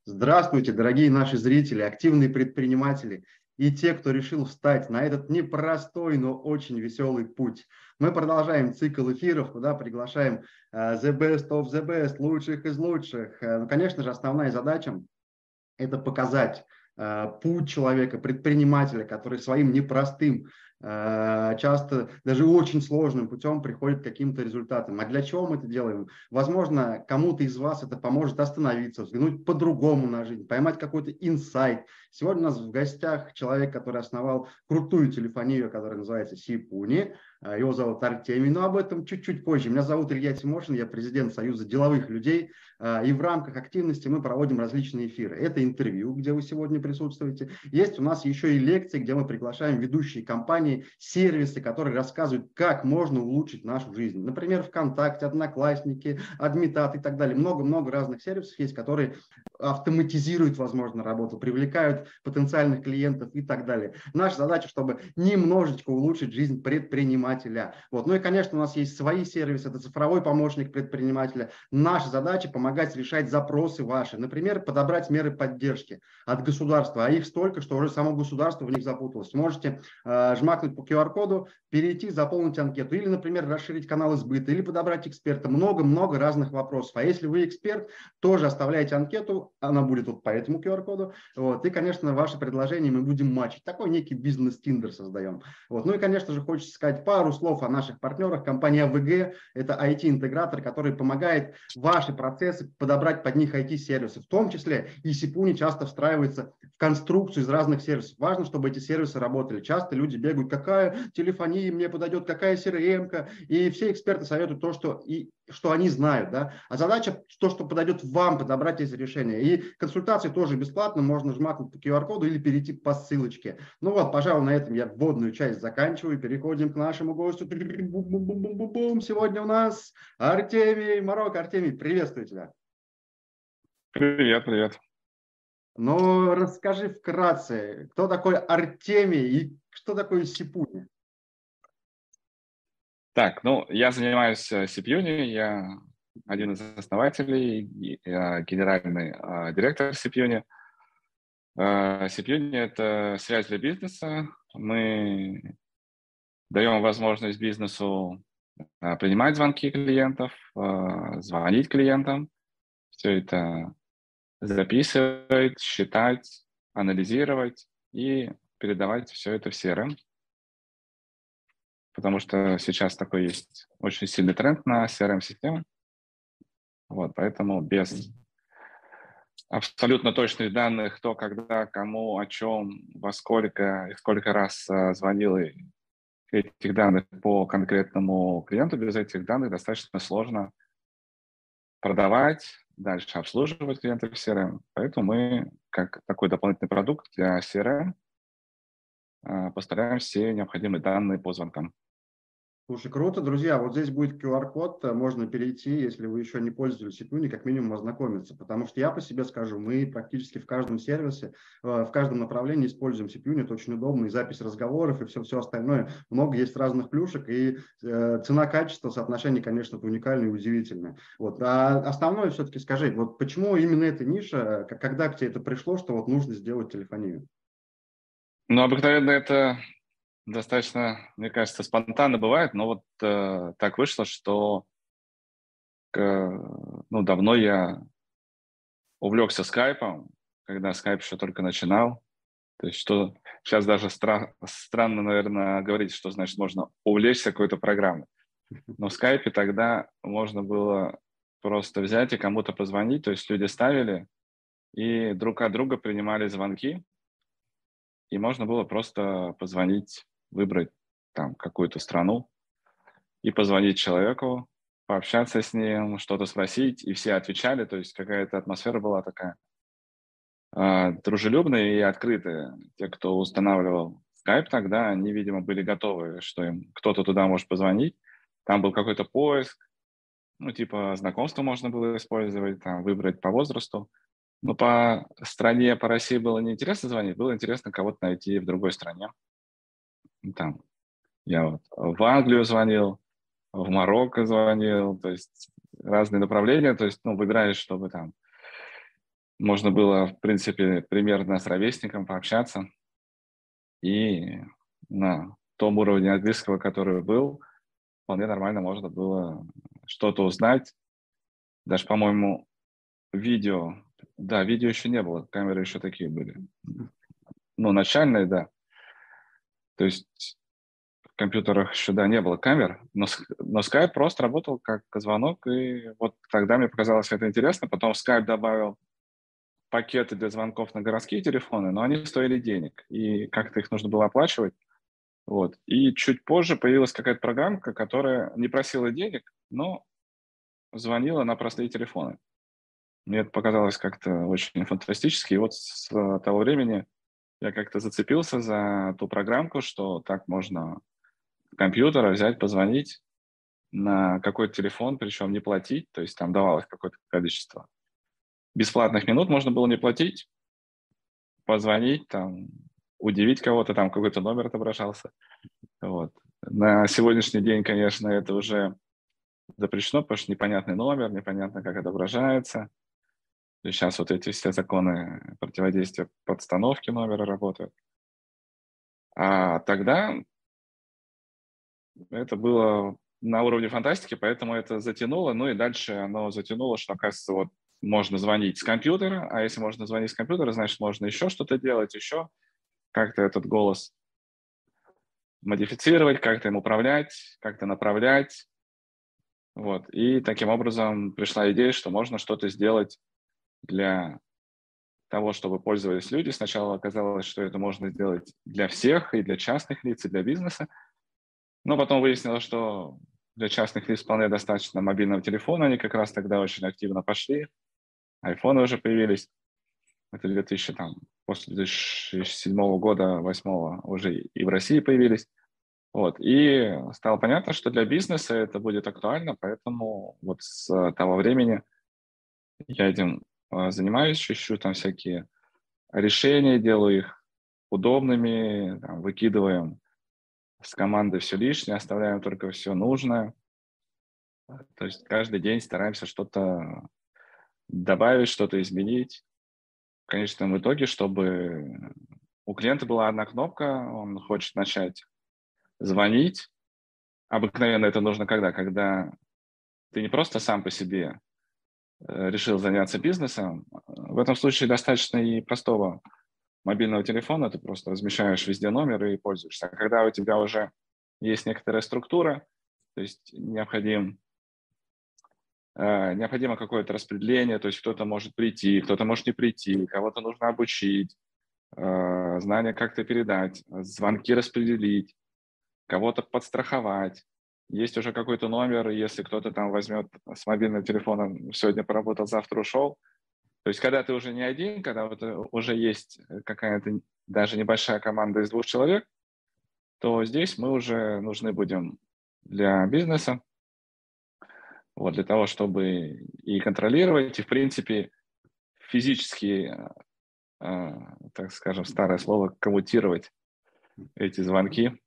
Здравствуйте, дорогие наши зрители, активные предприниматели и те, кто решил встать на этот непростой, но очень веселый путь. Мы продолжаем цикл эфиров, куда приглашаем the best of the best, лучших из лучших. Ну, конечно же, основная задача– это показать путь человека, предпринимателя, который своим непростым, часто даже очень сложным путем приходит к каким-то результатам. А для чего мы это делаем? Возможно, кому-то из вас это поможет остановиться, взглянуть по-другому на жизнь, поймать какой-то инсайт. Сегодня у нас в гостях человек, который основал крутую телефонию, которая называется Сипуни. Его зовут Артемий, но об этом чуть-чуть позже. Меня зовут Илья Тимошин, я президент Союза деловых людей. И в рамках активности мы проводим различные эфиры. Это интервью, где вы сегодня присутствуете. Есть у нас еще и лекции, где мы приглашаем ведущие компании, сервисы, которые рассказывают, как можно улучшить нашу жизнь. Например, ВКонтакте, Одноклассники, Адмитат и так далее. Много-много разных сервисов есть, которые автоматизируют, возможно, работу, привлекают потенциальных клиентов и так далее. Наша задача, чтобы немножечко улучшить жизнь предпринимателя. Вот. Ну и, конечно, у нас есть свои сервисы, это цифровой помощник предпринимателя. Наша задача помогать решать запросы ваши. Например, подобрать меры поддержки от государства, а их столько, что уже само государство в них запуталось. Можете жмакнуть по QR-коду, перейти, заполнить анкету или, например, расширить канал сбыта или подобрать эксперта. Много-много разных вопросов. А если вы эксперт, тоже оставляйте анкету, она будет вот по этому QR-коду. Вот, и, конечно, ваши предложения мы будем матчить. Такой некий бизнес-тиндер создаем. Вот. Ну и, конечно же, хочется сказать пару слов о наших партнерах. Компания АВГ– это IT-интегратор, который помогает ваши процессы подобрать под них IT-сервисы. В том числе и Сипуни часто встраивается в конструкцию из разных сервисов. Важно, чтобы эти сервисы работали. Часто люди бегают, какая телефония мне подойдет, какая CRM-ка. И все эксперты советуют то, что они знают. Да? А задача то, что подойдет вам, подобрать эти решения. И консультации тоже бесплатно. Можно жмакнуть по QR-коду или перейти по ссылочке. Ну вот, пожалуй, на этом я вводную часть заканчиваю. Переходим к нашему гостю. Сегодня у нас Артемий Марок. Артемий, приветствую тебя. Привет, привет. Ну, расскажи вкратце, кто такой Артемий и что такое Сипуни? Так, ну, я занимаюсь Сипьюни, я один из основателей, генеральный директор Сипьюни. Сипьюни – это связь для бизнеса. Мы даем возможность бизнесу принимать звонки клиентов, звонить клиентам, все это записывать, считать, анализировать и передавать все это в CRM. Потому что сейчас такой есть очень сильный тренд на CRM-систему. Вот, поэтому без абсолютно точных данных, кто, когда, кому, о чем, во сколько и сколько раз звонил, и этих данных по конкретному клиенту, без этих данных достаточно сложно продавать, дальше обслуживать клиентов в CRM. Поэтому мы, как такой дополнительный продукт для CRM, поставляем все необходимые данные по звонкам. Слушай, круто, друзья. Вот здесь будет QR-код, можно перейти, если вы еще не пользовались Сипуни, как минимум ознакомиться. Потому что я по себе скажу, мы практически в каждом сервисе, в каждом направлении используем Сипуни. Это очень удобно, и запись разговоров, и все остальное. Много есть разных плюшек, и цена-качество, соотношение, конечно, это уникальное и удивительное. Вот. А основное все-таки скажи, вот почему именно эта ниша, когда к тебе это пришло, что вот нужно сделать телефонию? Ну, обыкновенно это достаточно, мне кажется, спонтанно бывает, но вот так вышло, что давно я увлекся скайпом, когда скайп еще только начинал. То есть что сейчас даже странно, наверное, говорить, что значит можно увлечься какой-то программой. Но в скайпе тогда можно было просто взять и кому-то позвонить, то есть люди ставили и друг от друга принимали звонки, и можно было просто позвонить, выбрать там какую-то страну и позвонить человеку, пообщаться с ним, что-то спросить, и все отвечали, то есть какая-то атмосфера была такая дружелюбные и открытые. Те, кто устанавливал Skype тогда, они, видимо, были готовы, что им кто-то туда может позвонить. Там был какой-то поиск, ну, типа знакомства можно было использовать, там, выбрать по возрасту. Но по стране, по России было неинтересно звонить, было интересно кого-то найти в другой стране. Там, я вот в Англию звонил, в Марокко звонил, то есть разные направления, то есть, выбираешь, чтобы там можно было, в принципе, примерно с ровесником пообщаться. И на том уровне английского, который был, вполне нормально можно было что-то узнать. Даже, по-моему, видео. Да, видео еще не было, камеры еще такие были. Ну, начальные, да. То есть в компьютерах еще, да, не было камер, но Skype просто работал как звонок, и вот тогда мне показалось это интересно. Потом Skype добавил пакеты для звонков на городские телефоны, но они стоили денег, и как-то их нужно было оплачивать. Вот. И чуть позже появилась какая-то программка, которая не просила денег, но звонила на простые телефоны. Мне это показалось как-то очень фантастически. И вот с того времени я как-то зацепился за ту программку, что так можно с компьютера взять, позвонить на какой-то телефон, причем не платить, то есть там давалось какое-то количество бесплатных минут, можно было не платить, позвонить, там, удивить кого-то, там какой-то номер отображался. Вот. На сегодняшний день, конечно, это уже запрещено, потому что непонятный номер, непонятно, как отображается. И сейчас вот эти все законы противодействия подстановке номера работают. А тогда это было на уровне фантастики, поэтому это затянуло. Ну и дальше оно затянуло, что, оказывается, вот можно звонить с компьютера, а если можно звонить с компьютера, значит, можно еще что-то делать, еще как-то этот голос модифицировать, как-то им управлять, как-то направлять. Вот. И таким образом пришла идея, что можно что-то сделать для того, чтобы пользовались люди. Сначала оказалось, что это можно сделать для всех, и для частных лиц, и для бизнеса. Но потом выяснилось, что для частных лиц вполне достаточно мобильного телефона. Они как раз тогда очень активно пошли. Айфоны уже появились. Это 2000, там, после 2007 года, 2008 уже и в России появились. Вот. И стало понятно, что для бизнеса это будет актуально, поэтому вот с того времени я этим занимаюсь, ищу там всякие решения, делаю их удобными, там, выкидываем с команды все лишнее, оставляем только все нужное. То есть каждый день стараемся что-то добавить, что-то изменить. В конечном итоге, чтобы у клиента была одна кнопка, он хочет начать звонить. Обыкновенно это нужно когда? Когда ты не просто сам по себе решил заняться бизнесом. В этом случае достаточно и простого мобильного телефона, ты просто размещаешь везде номер и пользуешься. А когда у тебя уже есть некоторая структура, то есть необходимо какое-то распределение, то есть кто-то может прийти, кто-то может не прийти, кого-то нужно обучить, знания как-то передать, звонки распределить, кого-то подстраховать. Есть уже какой-то номер, если кто-то там возьмет с мобильным телефоном, сегодня поработал, завтра ушел. То есть когда ты уже не один, когда вот уже есть какая-то даже небольшая команда из 2 человек, то здесь мы уже нужны будем для бизнеса, вот, для того, чтобы и контролировать, и, в принципе, физически, так скажем, старое слово, коммутировать эти звонки,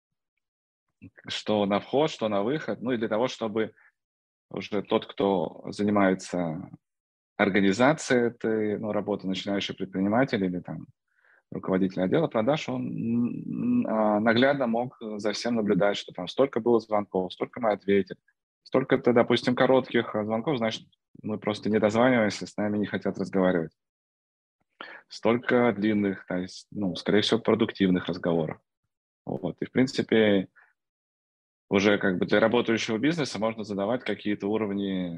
что на вход, что на выход, ну и для того, чтобы уже тот, кто занимается организацией этой, ну, работы, начинающий предприниматель или там руководитель отдела продаж, он наглядно мог за всем наблюдать, что там столько было звонков, столько мы ответили, столько-то, допустим, коротких звонков, значит, мы просто не дозваниваемся, с нами не хотят разговаривать. Столько длинных, то есть, ну, скорее всего, продуктивных разговоров. Вот. И, в принципе, уже как бы для работающего бизнеса можно задавать какие-то уровни,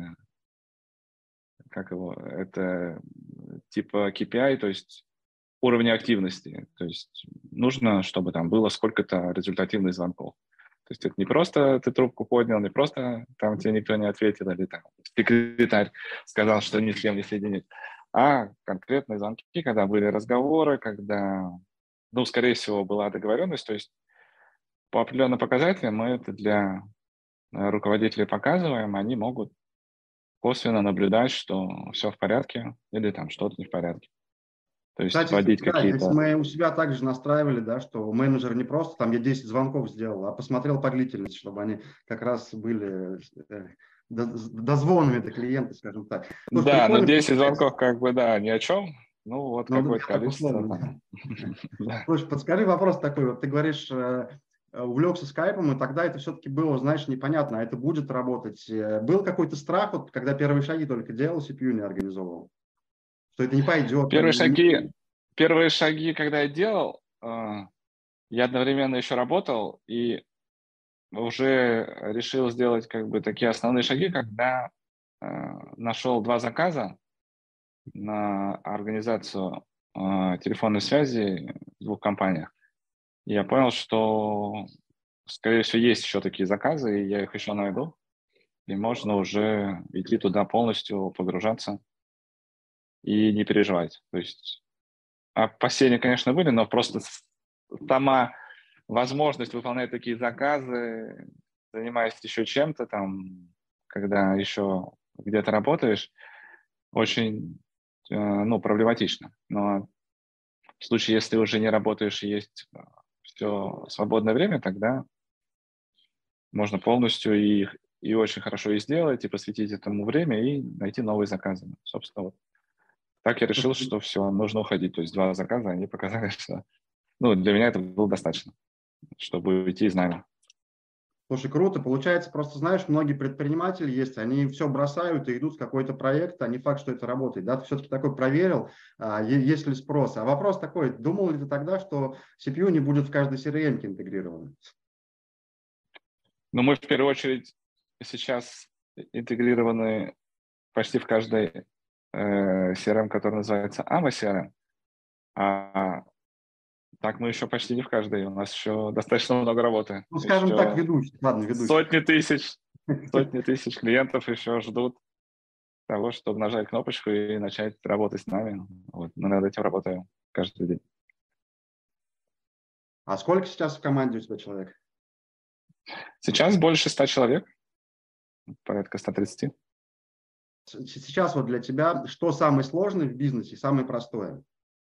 как его, это типа KPI, то есть уровня активности. То есть нужно, чтобы там было сколько-то результативных звонков. То есть это не просто ты трубку поднял, не просто там тебе никто не ответил, или там секретарь сказал, что ни с кем не соединить, а конкретные звонки, когда были разговоры, когда, ну, скорее всего, была договоренность. То есть по определенным показателям мы это для руководителей показываем, они могут косвенно наблюдать, что все в порядке или там что-то не в порядке. То есть Кстати, вводить да, здесь какие-то... мы у себя также настраивали, да, что менеджер не просто там я 10 звонков сделал, а посмотрел по длительности, чтобы они как раз были дозвонами до клиента, скажем так. Слушай, Да, но прикольно 10 получается. звонков как бы, да, ни о чем. Ну, вот Ну, какое-то так количество условно. там. Да. Слушай, подскажи вопрос такой. Вот ты говоришь, увлекся скайпом, и тогда это все-таки было, знаешь, непонятно, а это будет работать. Был какой-то страх, вот, когда первые шаги только делал, CPU не организовывал, что это не пойдет, Первые шаги, первые шаги, когда я делал, я одновременно еще работал и уже решил сделать как бы такие основные шаги, когда нашел 2 заказа на организацию телефонной связи в 2 компаниях. И я понял, что, скорее всего, есть еще такие заказы, и я их еще найду. И можно уже идти туда полностью, погружаться и не переживать. То есть опасения, конечно, были, но просто сама возможность выполнять такие заказы, занимаясь еще чем-то там, когда еще где-то работаешь, очень ну, проблематично. Но в случае, если уже не работаешь и есть все свободное время, тогда можно полностью и очень хорошо и сделать, и посвятить этому время, и найти новые заказы. Собственно, вот так я решил, что все, нужно уходить. То есть 2 заказа, они показали, что ну, для меня это было достаточно, чтобы уйти из найма. Слушай, круто. Получается, просто знаешь, многие предприниматели есть, они все бросают и идут в какой-то проект, а не факт, что это работает. Да, ты все-таки такой проверил, есть ли спрос. А вопрос такой, думал ли ты тогда, что CPU не будет в каждой CRM интегрирован? Но мы в первую очередь сейчас интегрированы почти в каждой CRM, который называется AMA CRM, а так мы еще почти не в каждой. У нас еще достаточно много работы. Ну, скажем так, Еще ведущий. Ладно, ведущий. сотни тысяч клиентов еще ждут того, чтобы нажать кнопочку и начать работать с нами. Вот, мы над этим работаем каждый день. А сколько сейчас в команде у тебя человек? Сейчас больше 100 человек, порядка 130. Сейчас вот для тебя что самое сложное в бизнесе, самое простое?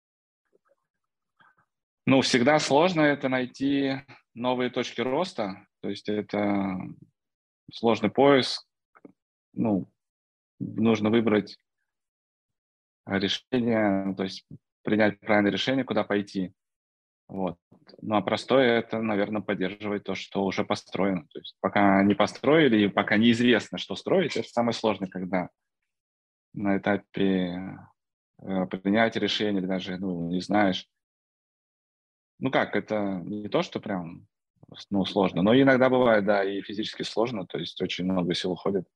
Ну, всегда сложно это найти новые точки роста. То есть это сложный поиск. Ну, нужно выбрать решение, то есть принять правильное решение, куда пойти. Вот. Ну, а простое – это, наверное, поддерживать то, что уже построено. То есть пока не построили, и пока неизвестно, что строить, это самое сложное, когда на этапе принятия решения или даже ну, не знаешь. Ну как, это не то, что прям ну, сложно, но иногда бывает, да, и физически сложно, то есть очень много сил уходит,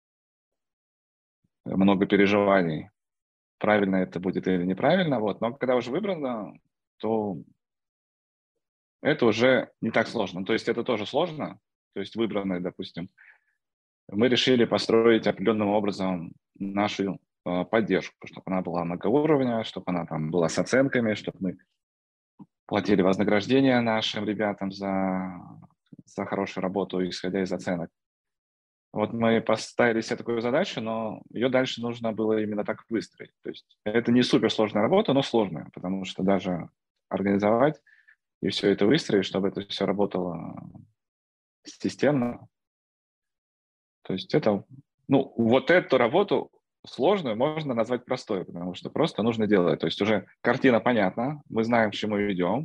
много переживаний, правильно это будет или неправильно, вот. Но когда уже выбрано, то это уже не так сложно. То есть это тоже сложно, то есть выбранное, допустим. Мы решили построить определенным образом нашу поддержку, чтобы она была многоуровневая, чтобы она там была с оценками, чтобы мы платили вознаграждение нашим ребятам за хорошую работу, исходя из оценок. Вот мы поставили себе такую задачу, но ее дальше нужно было именно так выстроить. То есть это не суперсложная работа, но сложная, потому что даже организовать и все это выстроить, чтобы это все работало системно. То есть это, ну, вот эту работу сложную можно назвать простой, потому что просто нужно делать. То есть уже картина понятна, мы знаем, к чему идем,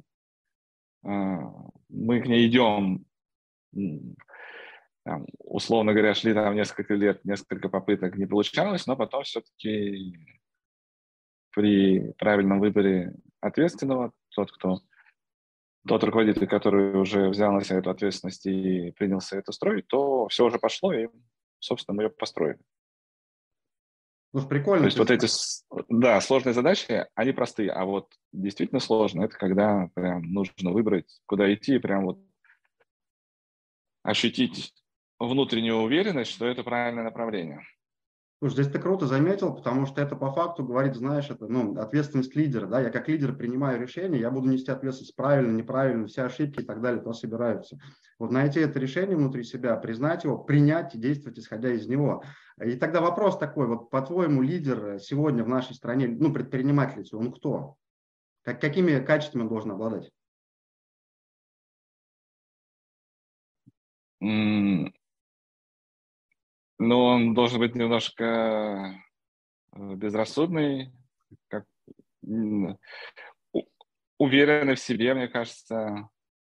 мы к ней идем, там, условно говоря, шли там несколько лет, несколько попыток не получалось, но потом все-таки при правильном выборе ответственного, тот руководитель, который уже взял на себя эту ответственность и принялся это строить, то все уже пошло, и, собственно, мы ее построили. Слушай, То прикольно. есть вот эти, да, сложные задачи, они простые, а вот действительно сложно, это когда прям нужно выбрать, куда идти, прям вот ощутить внутреннюю уверенность, что это правильное направление. Слушай, здесь ты круто заметил, потому что это по факту говорит, знаешь, это ну, ответственность лидера. Да? Я как лидер принимаю решение, я буду нести ответственность правильно, неправильно, все ошибки и так далее, то собираются. Вот найти это решение внутри себя, признать его, принять и действовать, исходя из него. И тогда вопрос такой, вот по-твоему, лидер сегодня в нашей стране, ну, предприниматель, он кто? Какими качествами он должен обладать? Но он должен быть немножко безрассудный, как, уверенный в себе, мне кажется,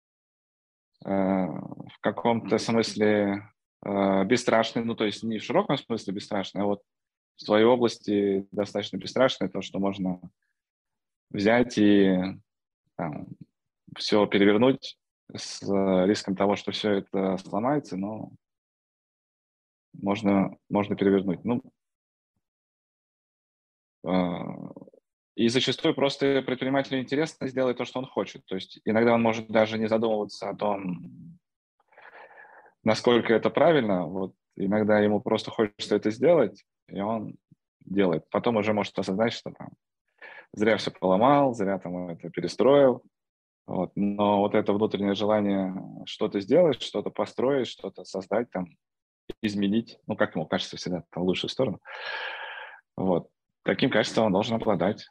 в каком-то смысле бесстрашный, ну, то есть не в широком смысле бесстрашный, а вот в своей области достаточно бесстрашный, то, что можно взять и все перевернуть с риском того, что все это сломается, но можно перевернуть. Ну, и зачастую просто предпринимателю интересно сделать то, что он хочет. То есть иногда он может даже не задумываться о том, насколько это правильно. Вот иногда ему просто хочется это сделать, и он делает. Потом уже может осознать, что там зря все поломал, зря там это перестроил. Вот. Но вот это внутреннее желание что-то сделать, что-то построить, что-то создать, там, изменить, ну, как ему кажется всегда, в лучшую сторону. Вот. Таким качеством он должен обладать.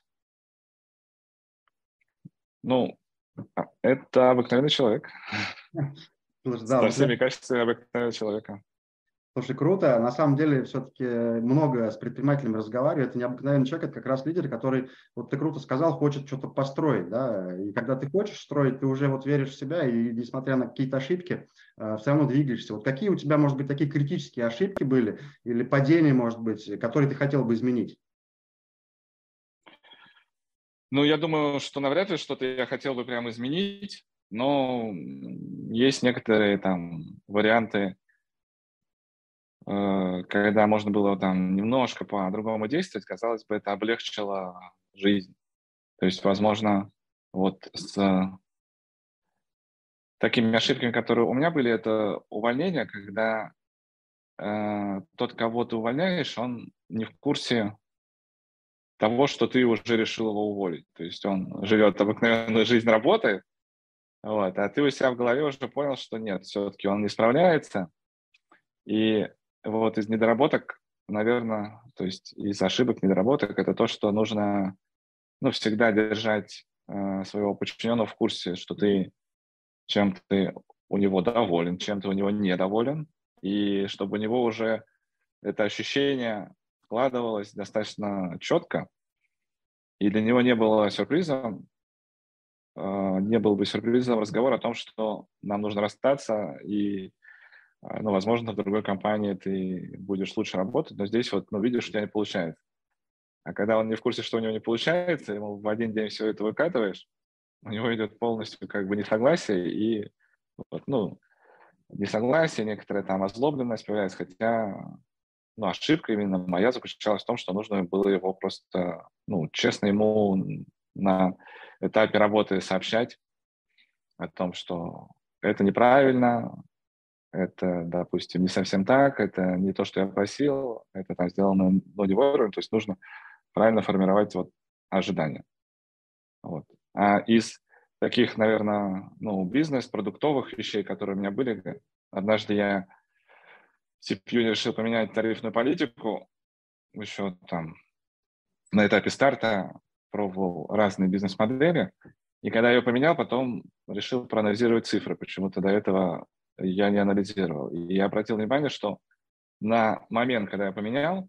Ну, это обыкновенный человек. Слушай, да, Со вот всеми качествами обыкновенного человека. слушай, круто. На самом деле, все-таки много с предпринимателями разговариваю. Это необыкновенный человек, это как раз лидер, который, вот ты круто сказал, хочет что-то построить, да. И когда ты хочешь строить, ты уже вот веришь в себя, и несмотря на какие-то ошибки, все равно двигаешься. Вот какие у тебя, может быть, такие критические ошибки были, или падения, может быть, которые ты хотел бы изменить? Ну, я думаю, что навряд ли что-то я хотел бы прямо изменить, но есть некоторые там варианты, когда можно было там немножко по-другому действовать, казалось бы, это облегчило жизнь. То есть, возможно, вот с такими ошибками, которые у меня были, это увольнение, когда тот, кого ты увольняешь, он не в курсе того, что ты уже решил его уволить. То есть он живет обыкновенную жизнь, работает, вот, а ты у себя в голове уже понял, что нет, все-таки он не справляется. И вот из недоработок, наверное, то есть из ошибок, недоработок, это то, что нужно, ну, всегда держать своего подчиненного в курсе, что ты чем ты у него доволен, чем ты у него недоволен, и чтобы у него уже это ощущение складывалось достаточно четко, и для него не был бы сюрпризом разговор о том, что нам нужно расстаться, и, ну, возможно, в другой компании ты будешь лучше работать, но здесь вот, ну, видишь, у тебя не получается. А когда он не в курсе, что у него не получается, ему в один день все это выкатываешь, у него идет полностью как бы несогласие, и вот, ну, несогласие, некоторая там озлобленность появляется, хотя, ну, ошибка именно моя заключалась в том, что нужно было его просто, ну, честно ему на этапе работы сообщать о том, что это неправильно, это, допустим, не совсем так, это не то, что я просил, это там сделано, но не вовремя, то есть нужно правильно формировать вот ожидания. Вот. А из таких, наверное, ну, бизнес-продуктовых вещей, которые у меня были, однажды я CPU решил поменять тарифную политику, еще там на этапе старта пробовал разные бизнес-модели, и когда я ее поменял, потом решил проанализировать цифры. Почему-то до этого я не анализировал. И я обратил внимание, что на момент, когда я поменял,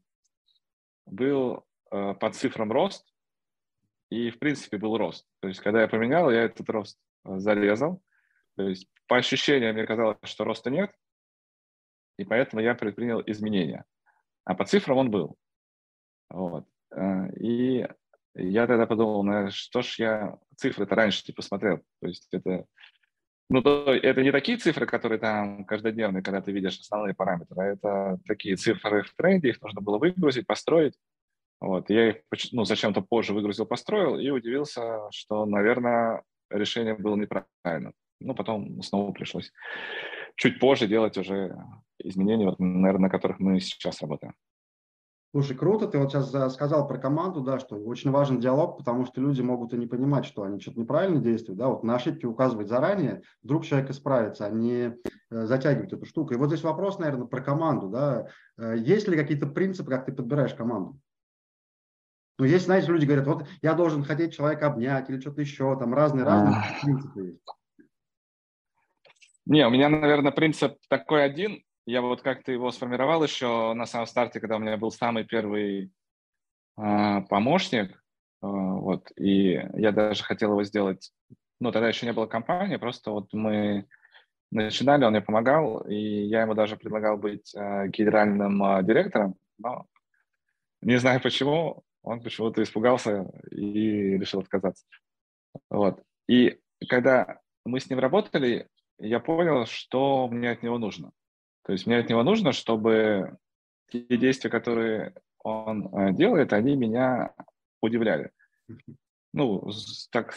был по цифрам рост, и в принципе был рост. То есть когда я поменял, я этот рост зарезал. То есть по ощущениям мне казалось, что роста нет, и поэтому я предпринял изменения. А по цифрам он был. Вот. И я тогда подумал, что ж я цифры-то раньше не посмотрел. То есть это, ну, это не такие цифры, которые там каждодневные, когда ты видишь основные параметры, а это такие цифры в тренде, их нужно было выгрузить, построить. Вот. Я их, ну, зачем-то позже выгрузил, построил и удивился, что, наверное, решение было неправильно. Ну, потом снова пришлось чуть позже делать уже изменения, вот, наверное, на которых мы сейчас работаем. Слушай, круто, ты вот сейчас сказал про команду, да, что очень важен диалог, потому что люди могут и не понимать, что они что-то неправильно действуют, да, вот на ошибки указывать заранее, вдруг человек исправится, а не затягивать эту штуку. И вот здесь вопрос, наверное, про команду, да, есть ли какие-то принципы, как ты подбираешь команду? Ну, есть, знаете, люди говорят, вот я должен хотеть человека обнять или что-то еще, там разные принципы есть. Не, у меня, наверное, принцип такой один. я вот как-то его сформировал еще на самом старте, когда у меня был самый первый помощник, вот, и я даже хотел его сделать, ну, тогда еще не было компании, просто вот мы начинали, он мне помогал, и я ему даже предлагал быть генеральным директором, но не знаю почему, он почему-то испугался и решил отказаться. Вот. И когда мы с ним работали, я понял, что мне от него нужно. То есть мне от него нужно, чтобы те действия, которые он делает, они меня удивляли. Ну, так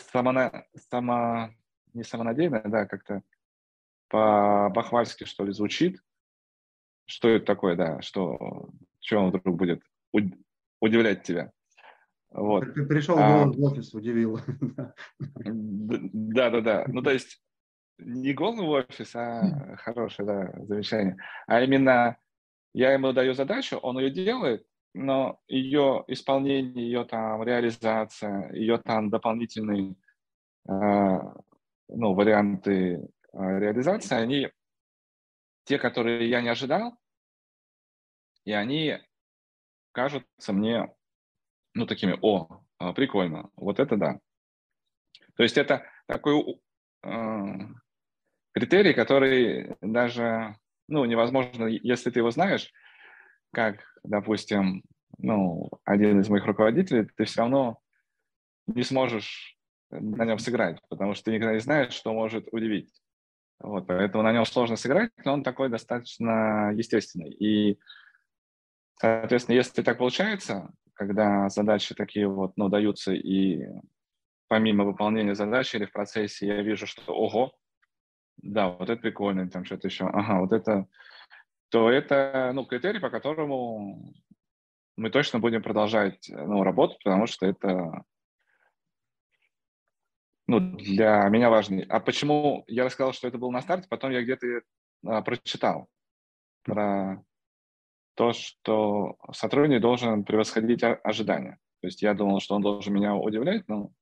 не самонадеянно, да, как-то по-бахвальски, что ли, звучит. Что это такое, да, что он вдруг будет уд- удивлять тебя. Вот. Пришел А, голос в офис, удивил. да. Ну, то есть не голый офис, а хорошее, да, замечание. А именно я ему даю задачу, он ее делает, но ее исполнение, ее там реализация, ее там дополнительные ну, варианты реализации, они те, которые я не ожидал, и они кажутся мне, ну, такими, прикольно, вот это да. То есть это такой критерий, который даже, ну, невозможно, если ты его знаешь, как, допустим, ну, один из моих руководителей, ты все равно не сможешь на нем сыграть, потому что ты никогда не знаешь, что может удивить. Вот, поэтому на нем сложно сыграть, но он такой достаточно естественный. И, соответственно, если так получается, когда задачи такие вот, ну, даются, и помимо выполнения задачи или в процессе я вижу, что, ого, да, вот это прикольно, там что-то еще, ага, вот это, то это, ну, критерий, по которому мы точно будем продолжать, ну, работать, потому что это, ну, для меня важно. А почему я рассказал, что это было на старте, потом я где-то прочитал про то, что сотрудник должен превосходить ожидания. То есть я думал, что он должен меня удивлять, но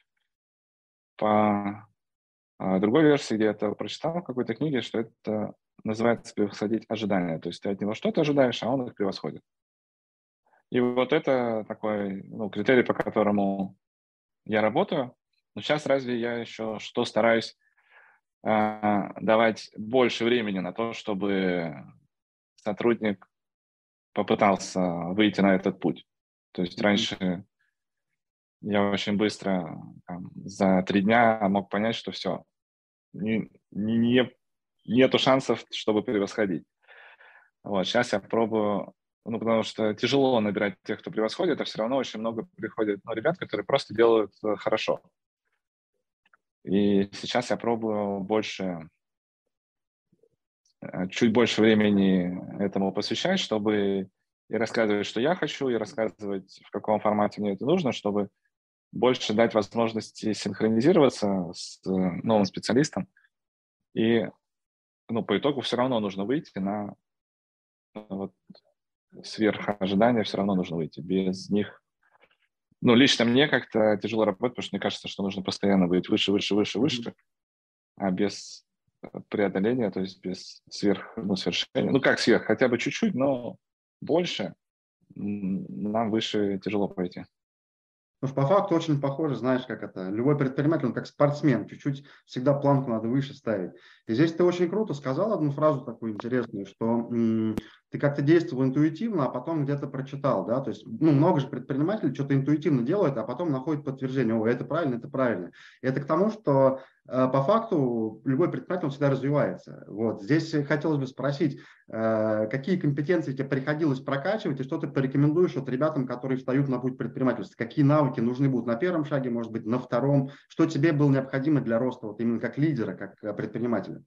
по другой версии, где я это прочитал в какой-то книге, что это называется превосходить ожидания. То есть ты от него что-то ожидаешь, а он их превосходит. И вот это такой, ну, критерий, по которому я работаю. Но сейчас разве я еще что стараюсь давать больше времени на то, чтобы сотрудник попытался выйти на этот путь. То есть раньше я очень быстро, там, за 3 дня мог понять, что все, нету шансов, чтобы превосходить. Вот, сейчас я пробую, ну, потому что тяжело набирать тех, кто превосходит, а все равно очень много приходит, ну, ребят, которые просто делают хорошо. И сейчас я пробую чуть больше времени этому посвящать, чтобы и рассказывать, что я хочу, и рассказывать, в каком формате мне это нужно, чтобы больше дать возможности синхронизироваться с новым специалистом. И, ну, по итогу все равно нужно выйти на вот, сверх ожидания, все равно нужно выйти. Без них, ну, лично мне как-то тяжело работать, потому что мне кажется, что нужно постоянно быть выше, выше, выше, выше, а без преодоления, то есть без ну, свершения. Ну, как сверх, хотя бы чуть-чуть, но больше нам выше тяжело пойти. Потому что по факту очень похоже, знаешь, как это, любой предприниматель, он как спортсмен, чуть-чуть всегда планку надо выше ставить. И здесь ты очень круто сказал одну фразу такую интересную, что ты как-то действовал интуитивно, а потом где-то прочитал, да, то есть, ну, много же предпринимателей что-то интуитивно делают, а потом находят подтверждение, о, это правильно, это правильно. И это к тому, что по факту любой предприниматель, он всегда развивается. Вот, здесь хотелось бы спросить, какие компетенции тебе приходилось прокачивать и что ты порекомендуешь вот ребятам, которые встают на путь предпринимательства? Какие навыки нужны будут на первом шаге, может быть, на втором? Что тебе было необходимо для роста вот именно как лидера, как предпринимателя?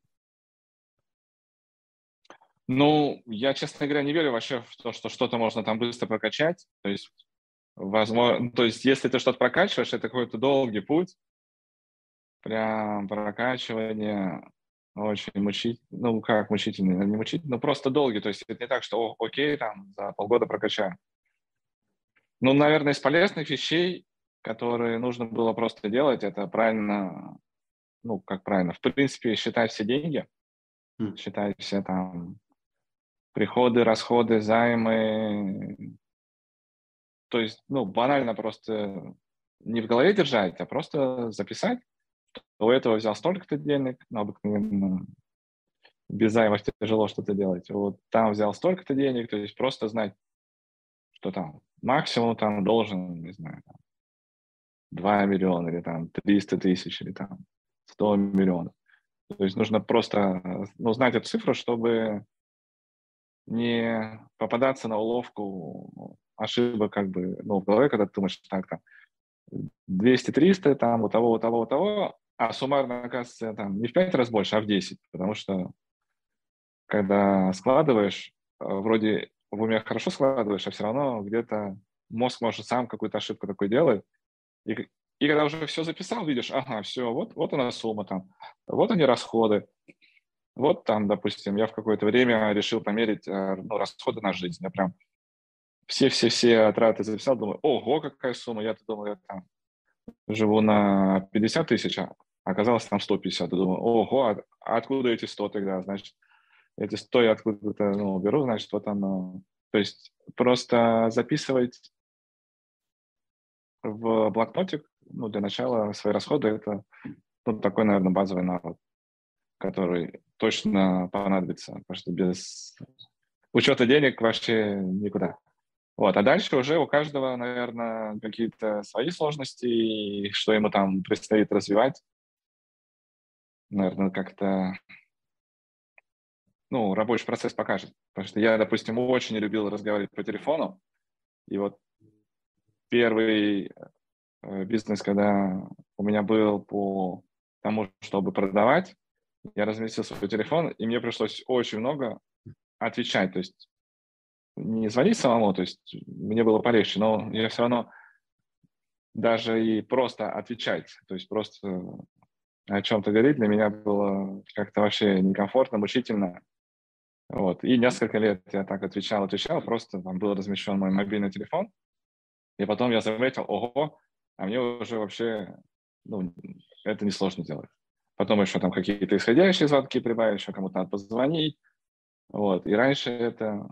Ну, я, честно говоря, не верю вообще в то, что что-то можно там быстро прокачать. То есть, возможно, то есть, если ты что-то прокачиваешь, это какой-то долгий путь, прям прокачивание очень мучительно, ну, как мучительно, не мучительно, но просто долгий. То есть это не так, что, окей, там, за полгода прокачаю. Ну, наверное, из полезных вещей, которые нужно было просто делать, это правильно, ну, как правильно, в принципе, считать все деньги, М. считать все там приходы, расходы, займы. То есть, ну, банально просто не в голове держать, а просто записать. У этого взял столько-то денег, ну, обыкновенно без займов тяжело что-то делать. Вот там взял столько-то денег, то есть просто знать, что там максимум там должен, не знаю, 2 миллиона или там 300 тысяч или там 100 миллионов. То есть нужно просто, ну, знать эту цифру, чтобы не попадаться на уловку ошибок как бы, ну, в голове, когда ты думаешь, так, там, 200-300, там, у того, у того, у того, а суммарно, оказывается, там, не в 5 раз больше, а в 10, потому что когда складываешь, вроде в уме хорошо складываешь, а все равно где-то мозг может сам какую-то ошибку такой делать. И, и когда уже все записал, видишь, ага, все, вот она сумма там, вот они расходы. Вот там, допустим, я в какое-то время решил померить ну, расходы на жизнь. Я прям все траты записал, думаю, ого, какая сумма. Я-то думал, я там живу на 50 тысяч, а оказалось там 150. Я думаю, ого, а откуда эти 100 тогда? Значит, эти 100 я откуда-то ну, беру, значит, вот оно. То есть просто записывать в блокнотик, ну, для начала свои расходы, это ну, такой, наверное, базовый навык, который точно понадобится, потому что без учета денег вообще никуда. Вот, а дальше уже у каждого, наверное, какие-то свои сложности, и что ему там предстоит развивать. Наверное, как-то, ну, рабочий процесс покажет. Потому что я, допустим, очень не любил разговаривать по телефону. И вот первый бизнес, когда у меня был по тому, чтобы продавать, я разместил свой телефон, и мне пришлось очень много отвечать. То есть не звонить самому, то есть мне было полегче, но я все равно даже и просто отвечать, то есть просто о чем-то говорить для меня было как-то вообще некомфортно, мучительно. Вот. И несколько лет я так отвечал, просто там был размещен мой мобильный телефон, и потом я заметил, ого, а мне уже вообще, ну, это несложно делать. Потом еще там какие-то исходящие звонки прибавить, еще кому-то надо позвонить. Вот. И раньше это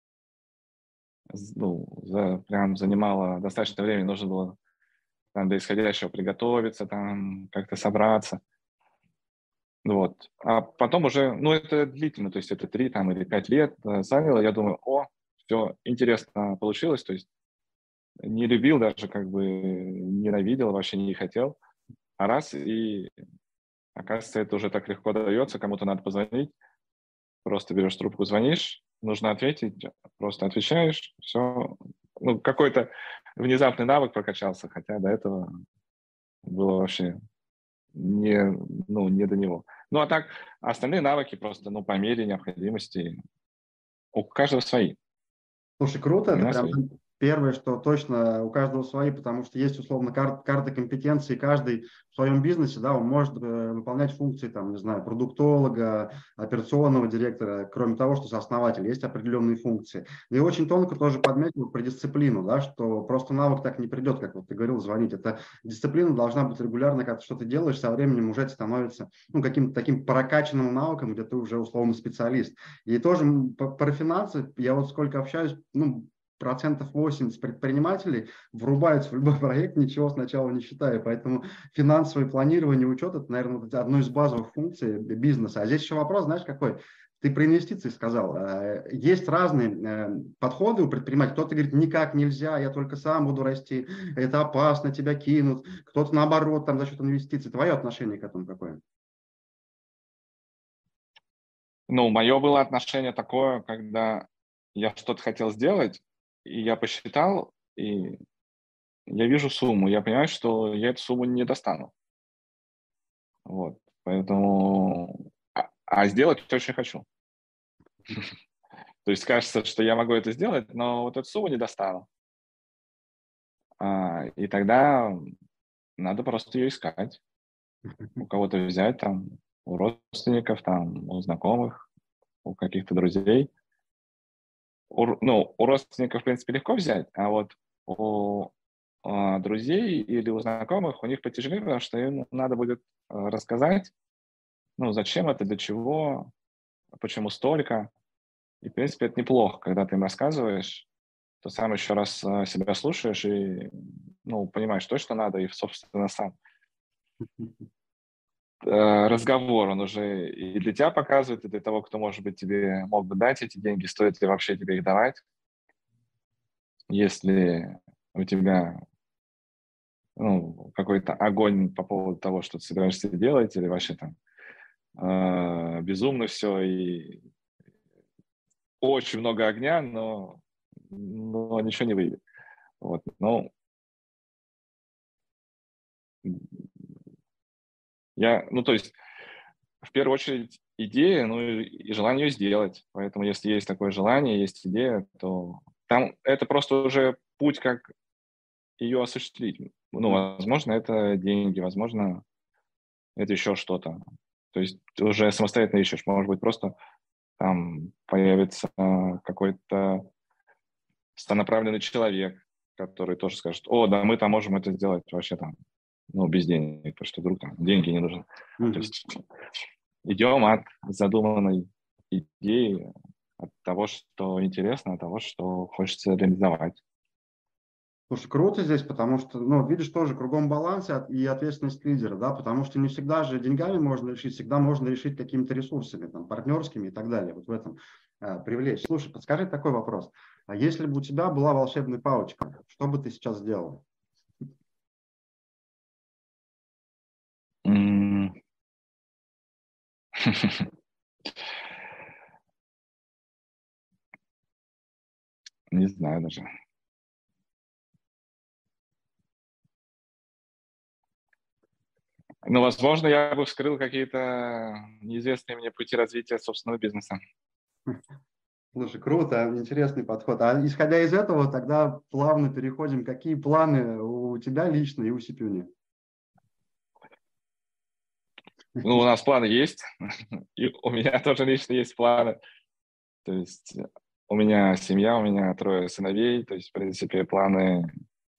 ну, прям занимало достаточно времени, нужно было там до исходящего приготовиться, там как-то собраться. Вот. А потом уже, ну, это длительно, то есть это 3 там, или 5 лет заняло. Я думаю, все интересно получилось. То есть не любил даже, как бы ненавидел, вообще не хотел. А раз, и оказывается, это уже так легко дается, кому-то надо позвонить, просто берешь трубку, звонишь, нужно ответить, просто отвечаешь, все. Ну, какой-то внезапный навык прокачался, хотя до этого было вообще не, ну, не до него. Ну, а так, остальные навыки просто, ну, по мере необходимости. У каждого свои. Слушай, круто, У это меня прям свои. первое, что точно у каждого свои, потому что есть условно карта компетенции, каждый в своем бизнесе, да, он может выполнять функции, там, не знаю, продуктолога, операционного директора, кроме того, что сооснователь, есть определенные функции. И очень тонко тоже подметил про дисциплину, да, что просто навык так не придет, как вот ты говорил, звонить. Это дисциплина должна быть регулярно, когда что ты делаешь, со временем уже это становится ну, каким-то таким прокачанным навыком, где ты уже условно специалист. И тоже про финансы, я вот сколько общаюсь, ну, 80% предпринимателей врубаются в любой проект, ничего сначала не считая. Поэтому финансовое планирование, учет – это, наверное, вот одно из базовых функций бизнеса. А здесь еще вопрос, знаешь, какой? Ты про инвестиции сказал. Есть разные подходы у предпринимателей. Кто-то говорит, никак нельзя, я только сам буду расти, это опасно, тебя кинут. Кто-то наоборот, там за счет инвестиций. Твое отношение к этому какое? Ну, мое было отношение такое, когда я что-то хотел сделать, и я посчитал, и я вижу сумму, я понимаю, что я эту сумму не достану. Вот. Поэтому... А сделать очень хочу. То есть кажется, что я могу это сделать, но вот эту сумму не достану. И тогда надо просто ее искать. У кого-то взять, там, у родственников, там, у знакомых, у каких-то друзей. У родственников, в принципе, легко взять, а вот у друзей или у знакомых у них потяжелее, потому что им надо будет рассказать, ну, зачем это, для чего, почему столько. И, в принципе, это неплохо, когда ты им рассказываешь, то сам еще раз себя слушаешь и, ну, понимаешь, то, что надо, и, собственно, сам разговор, он уже и для тебя показывает, и для того, кто, может быть, тебе мог бы дать эти деньги, стоит ли вообще тебе их давать, если у тебя, ну, какой-то огонь по поводу того, что ты собираешься делать, или вообще там безумно все, и очень много огня, но ничего не выйдет. Вот. Ну, ну, то есть, в первую очередь, идея, ну и желание ее сделать. Поэтому, если есть такое желание, есть идея, то там это просто уже путь, как ее осуществить. Ну, возможно, это деньги, возможно, это еще что-то. То есть ты уже самостоятельно ищешь. Может быть, просто там появится какой-то сонаправленный человек, который тоже скажет: о, да, мы там можем это сделать вообще там, ну, без денег, потому что вдруг там деньги не нужны. То есть идем от задуманной идеи, от того, что интересно, от того, что хочется реализовать. Слушай, круто здесь, потому что, ну, видишь, тоже кругом баланс и ответственность лидера, да, потому что не всегда же деньгами можно решить, всегда можно решить какими-то ресурсами, там, партнерскими и так далее, вот в этом привлечь. Слушай, подскажи такой вопрос. А если бы у тебя была волшебная палочка, что бы ты сейчас сделал? Не знаю даже. Но, возможно, я бы вскрыл какие-то неизвестные мне пути развития собственного бизнеса. Слушай, круто, интересный подход. А исходя из этого, тогда плавно переходим. Какие планы у тебя лично и у Сипюни? Ну, у нас планы есть, и у меня тоже лично есть планы. То есть у меня семья, у меня 3 сыновей, то есть, в принципе, планы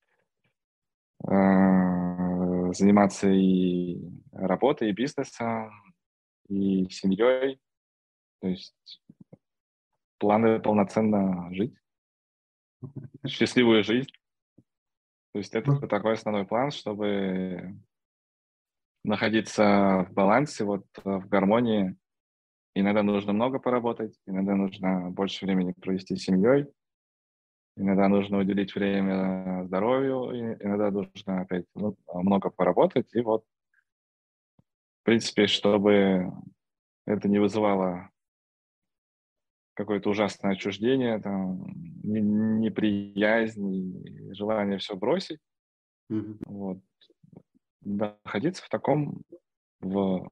заниматься и работой, и бизнесом, и семьей. То есть планы полноценно жить, счастливую жизнь. То есть это такой основной план, чтобы находиться в балансе, вот в гармонии. Иногда нужно много поработать, иногда нужно больше времени провести с семьей, иногда нужно уделить время здоровью, иногда нужно опять много поработать. И вот, в принципе, чтобы это не вызывало какое-то ужасное отчуждение, там, неприязнь и желание все бросить, Мгм. вот, находиться в таком, в,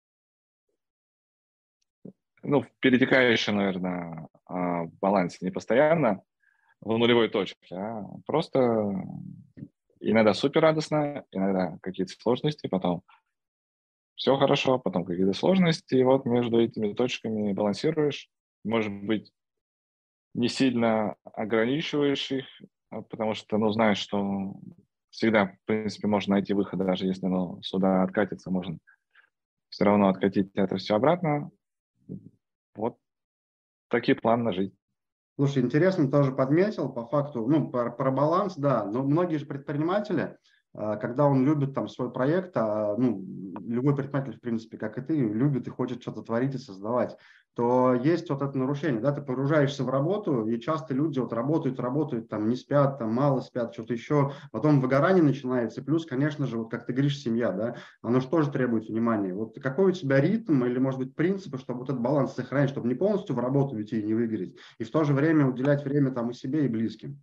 ну, в перетекающем, наверное, балансе, не постоянно в нулевой точке, а просто иногда супер радостно, иногда какие-то сложности, потом все хорошо, потом какие-то сложности, и вот между этими точками балансируешь. Может быть, не сильно ограничиваешь их, потому что, ну, знаешь, что всегда, в принципе, можно найти выход, даже если оно сюда откатится, можно все равно откатить это все обратно. Вот такие планы на жизнь. Слушай, интересно, тоже подметил по факту, ну, про баланс, да, но многие же предприниматели, когда он любит там свой проект, ну, любой предприниматель, в принципе, как и ты, любит и хочет что-то творить и создавать, то есть вот это нарушение, да, ты погружаешься в работу, и часто люди вот работают, там, не спят, там, мало спят, что-то еще, потом выгорание начинается, плюс, конечно же, вот как ты говоришь, семья, да, оно же тоже требует внимания. Вот какой у тебя ритм или, может быть, принципы, чтобы вот этот баланс сохранить, чтобы не полностью в работу уйти и не выгореть, и в то же время уделять время там и себе, и близким.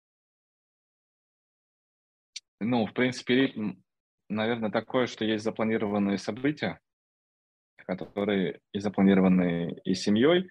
Ну, в принципе, ритм, наверное, такое, что есть запланированные события, которые и запланированы и семьей,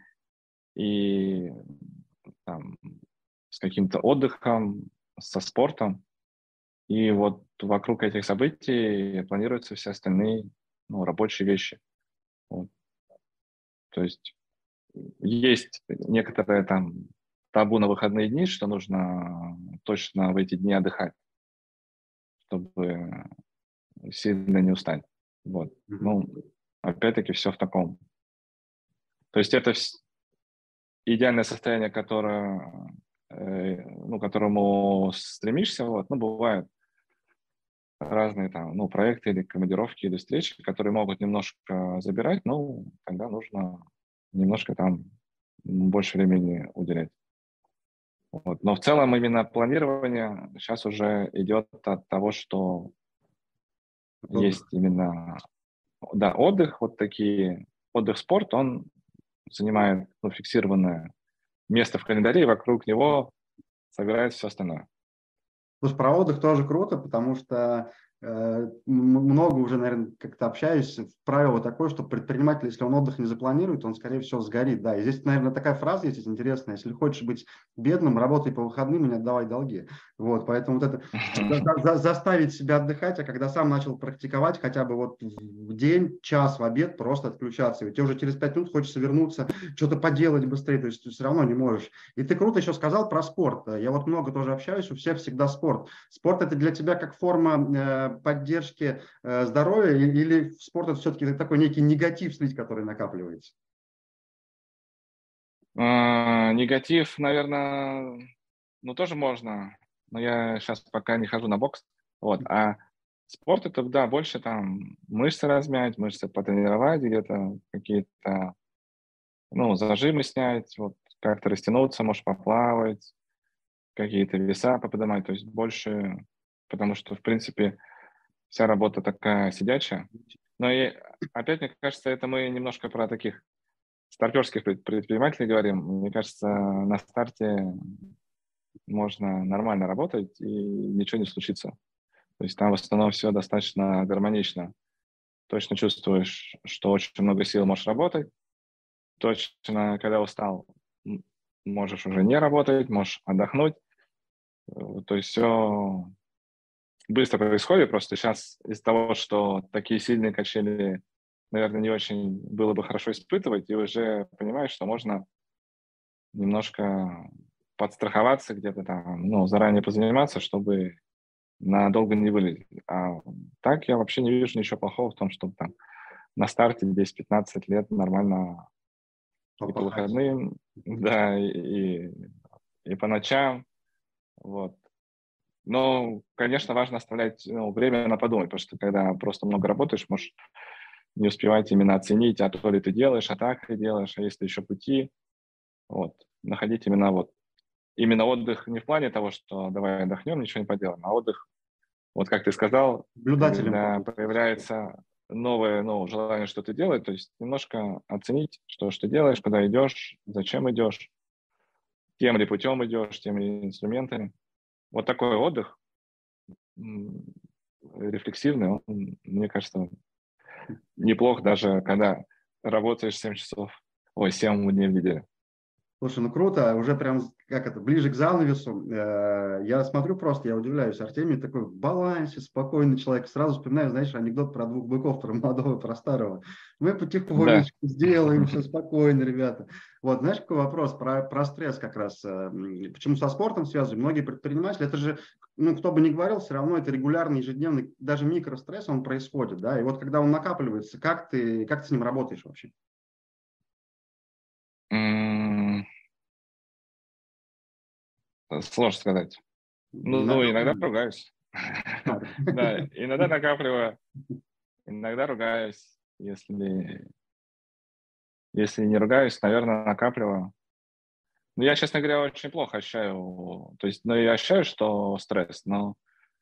и там, с каким-то отдыхом, со спортом. И вот вокруг этих событий планируются все остальные, ну, рабочие вещи. Вот. То есть некоторые там табу на выходные дни, что нужно точно в эти дни отдыхать, чтобы сильно не устать. Вот. Мгм. Ну, опять-таки все в таком. То есть это идеальное состояние, к которому стремишься, вот, ну, бывают разные там, ну, проекты или командировки, или встречи, которые могут немножко забирать, ну, тогда нужно немножко там больше времени уделять. Вот. Но в целом именно планирование сейчас уже идет от того, что Отдых. есть именно, да, отдых, вот такие, отдых-спорт, он занимает, ну, фиксированное место в календаре, и вокруг него собирается все остальное. Слушай, про отдых тоже круто, потому что много уже, наверное, как-то общаюсь. Правило такое, что предприниматель, если он отдых не запланирует, он, скорее всего, сгорит. Да, и здесь, наверное, такая фраза есть интересная. Если хочешь быть бедным, работай по выходным и не отдавай долги. Вот, поэтому вот это заставить себя отдыхать, а когда сам начал практиковать, хотя бы вот в день, час, в обед просто отключаться. И тебе уже через 5 минут хочется вернуться, что-то поделать быстрее, то есть ты все равно не можешь. И ты круто еще сказал про спорт. Я вот много тоже общаюсь, у всех всегда спорт. Спорт это для тебя как форма поддержки здоровья или спорт это все-таки такой некий негатив слить, который накапливается? Негатив, наверное, ну, тоже можно, но я сейчас пока не хожу на бокс. Вот. А спорт это, да, больше там мышцы размять, мышцы потренировать, где-то какие-то, ну, зажимы снять, вот как-то растянуться, может, поплавать, какие-то веса поподнимать, то есть больше, потому что, в принципе, вся работа такая сидячая. Но и опять, мне кажется, это мы немножко про таких старперских предпринимателей говорим. Мне кажется, на старте можно нормально работать и ничего не случится. То есть там в основном все достаточно гармонично. Точно чувствуешь, что очень много сил можешь работать. Точно, когда устал, можешь уже не работать, можешь отдохнуть. То есть все быстро происходит. Просто сейчас из-за того, что такие сильные качели, наверное, не очень было бы хорошо испытывать, и уже понимаешь, что можно немножко подстраховаться где-то там, ну, заранее позаниматься, чтобы надолго не вылезть. А так я вообще не вижу ничего плохого в том, чтобы там на старте 10-15 лет нормально и по Попахать. выходным, да, и по ночам, вот. Но, конечно, важно оставлять, ну, время на подумать, потому что когда просто много работаешь, можешь не успевать именно оценить, а то ли ты делаешь, а так ли делаешь, а если еще пути, вот. Находить именно отдых не в плане того, что давай отдохнем, ничего не поделаем, а отдых, вот как ты сказал, Наблюдателем когда побыть. появляется новое, ну, желание что-то делать, то есть немножко оценить, что ты делаешь, куда идешь, зачем идешь, тем ли путем идешь, теми ли инструментами. Вот такой отдых м, рефлексивный, он, мне кажется, неплох даже, когда работаешь 7 часов, 7 дней в неделю. Слушай, ну круто, уже прям как это, ближе к занавесу. Я смотрю просто, я удивляюсь, Артемий такой в балансе, спокойный человек. Сразу вспоминаю, знаешь, анекдот про двух быков, про молодого и про старого. Мы Да. потихонечку сделаем, все спокойно, ребята. Вот, знаешь, какой вопрос про стресс как раз. Почему со спортом связываю? Многие предприниматели, это же, ну, кто бы ни говорил, все равно это регулярный, ежедневный, даже микростресс, он происходит, да, и вот когда он накапливается, как ты с ним работаешь вообще? М, Сложно сказать. Ну, Иногда иногда ругаюсь. Да, иногда накапливаю, иногда ругаюсь. Если не ругаюсь, наверное, накапливаю. Ну, я, честно говоря, очень плохо ощущаю. То есть, ну, я ощущаю, что стресс, но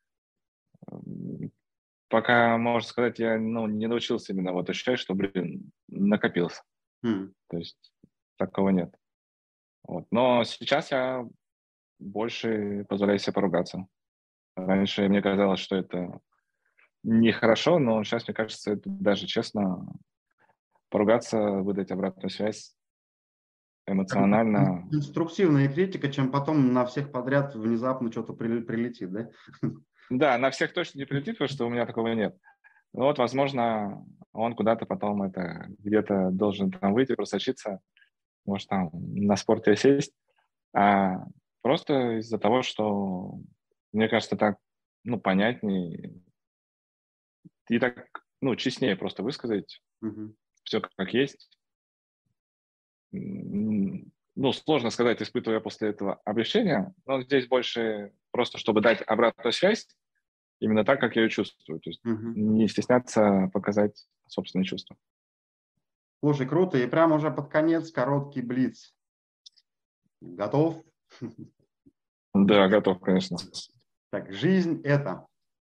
м, пока, можно сказать, я, ну, не научился именно вот ощущать, что, блин, накопился. М. То есть такого нет. Вот. Но сейчас я больше позволяю себе поругаться. Раньше мне казалось, что это нехорошо, но сейчас, мне кажется, это даже честно поругаться, выдать обратную связь эмоционально. Конструктивная критика, чем потом на всех подряд внезапно что-то прилетит, да? Да, на всех точно не прилетит, потому что у меня такого нет. Ну вот, возможно, он куда-то потом это где-то должен там выйти, просочиться, может, там на спорте сесть. А просто из-за того, что, мне кажется, так, ну, понятнее и так, ну, честнее просто высказать Мгм. все как есть. ну, сложно сказать, испытываю я после этого облегчение, но здесь больше просто, чтобы дать обратную связь, именно так, как я ее чувствую. То есть Мгм. не стесняться показать собственные чувства. Слушай, круто. И прямо уже под конец короткий блиц. Готов? Да, готов, конечно. Так, жизнь – это.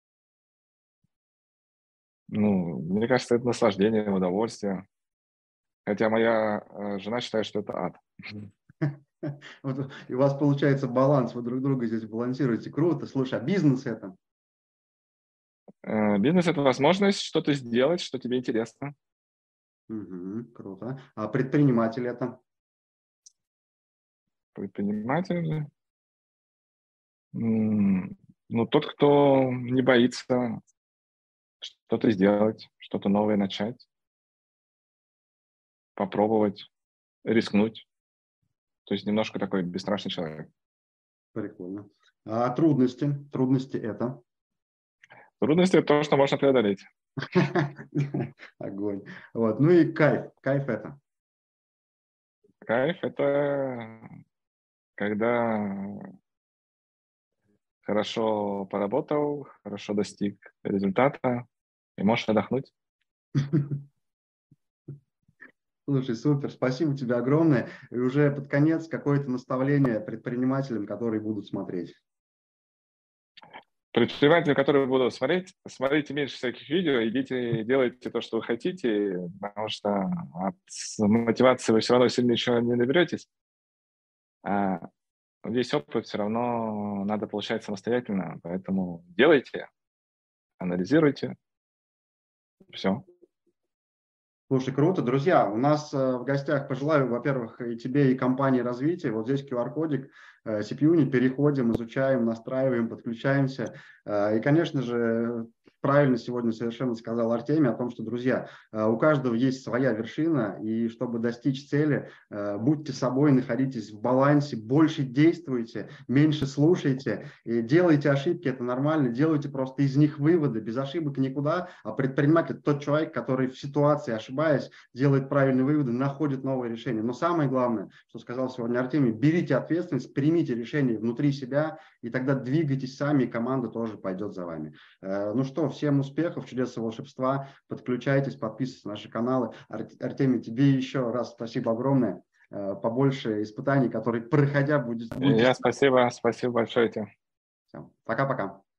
Ну, мне кажется, это наслаждение, удовольствие. Хотя моя жена считает, что это ад. Вот, и у вас получается баланс, вы друг друга здесь балансируете. Круто. Слушай, а бизнес – это? Бизнес – это возможность что-то сделать, что тебе интересно. Мгм, круто. А предприниматель – это? Предприниматель же. Ну, тот, кто не боится что-то сделать, что-то новое начать, попробовать, рискнуть. То есть немножко такой бесстрашный человек. Прикольно. А трудности? Трудности – это? Трудности – это то, что можно преодолеть. Огонь. Вот. Ну и кайф. Кайф – это? Кайф – это когда хорошо поработал, хорошо достиг результата и можешь отдохнуть. Слушай, супер, спасибо тебе огромное. И уже под конец какое-то наставление предпринимателям, которые будут смотреть. Предприниматели, которые будут смотреть, смотрите меньше всяких видео, идите, делайте то, что вы хотите, потому что от мотивации вы все равно сильно ничего не наберетесь. А весь опыт все равно надо получать самостоятельно, поэтому делайте, анализируйте, все. Слушай, круто. Друзья, у нас в гостях пожелаю, во-первых, и тебе, и компании развития. Вот здесь QR-кодик, CPU, переходим, изучаем, настраиваем, подключаемся. И, конечно же, правильно сегодня совершенно сказал Артемий о том, что, друзья, у каждого есть своя вершина, и чтобы достичь цели, будьте собой, находитесь в балансе, больше действуйте, меньше слушайте, и делайте ошибки, это нормально, делайте просто из них выводы, без ошибок никуда, а предприниматель – это тот человек, который в ситуации, ошибаясь, делает правильные выводы, находит новые решения. Но самое главное, что сказал сегодня Артемий, берите ответственность, примите решение внутри себя, и тогда двигайтесь сами, и команда тоже пойдет за вами. Ну что, всем успехов, чудес и волшебства, подключайтесь, подписывайтесь на наши каналы. Артемий, тебе еще раз спасибо огромное, побольше испытаний, которые, проходя, будете... Я спасибо большое тебе. Пока-пока.